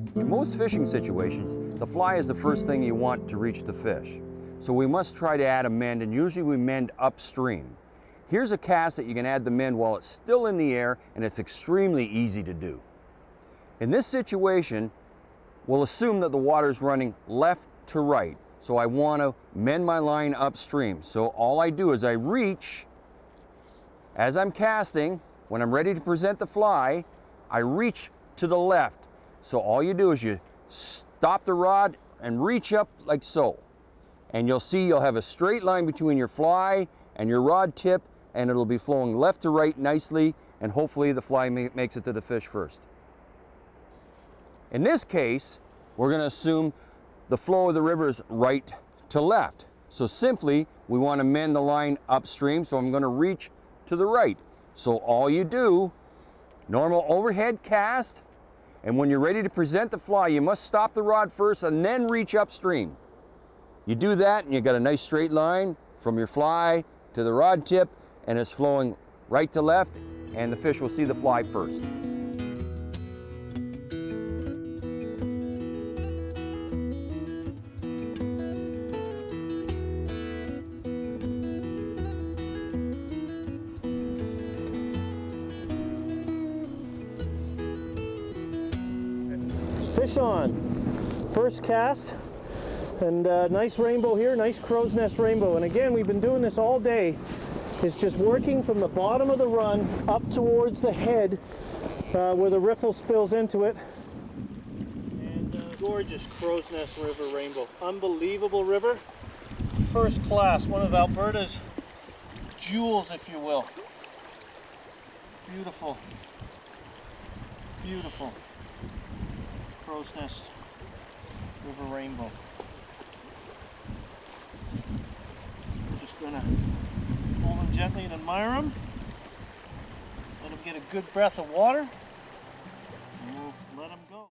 In most fishing situations, the fly is the first thing you want to reach the fish. So we must try to add a mend, and usually we mend upstream. Here's a cast that you can add the mend while it's still in the air, and it's extremely easy to do. In this situation, we'll assume that the water is running left to right. So I want to mend my line upstream. So all I do is I reach, as I'm casting, when I'm ready to present the fly, I reach to the left. So all you do is you stop the rod and reach up like so. And you'll see you'll have a straight line between your fly and your rod tip, and it'll be flowing left to right nicely, and hopefully the fly makes it to the fish first. In this case, we're going to assume the flow of the river is right to left. So simply, we want to mend the line upstream, so I'm going to reach to the right. So all you do, normal overhead cast, and when you're ready to present the fly, you must stop the rod first and then reach upstream. You do that and you got a nice straight line from your fly to the rod tip, and it's flowing right to left, and the fish will see the fly first. Fish on, first cast, and nice rainbow here, nice crow's nest rainbow. And again, we've been doing this all day. It's just working from the bottom of the run up towards the head where the riffle spills into it. And gorgeous crow's nest river rainbow. Unbelievable river. First class, one of Alberta's jewels, if you will. Beautiful. Beautiful. Crow's Nest River Rainbow. We're just going to hold them gently and admire them. Let them get a good breath of water. And we'll let them go.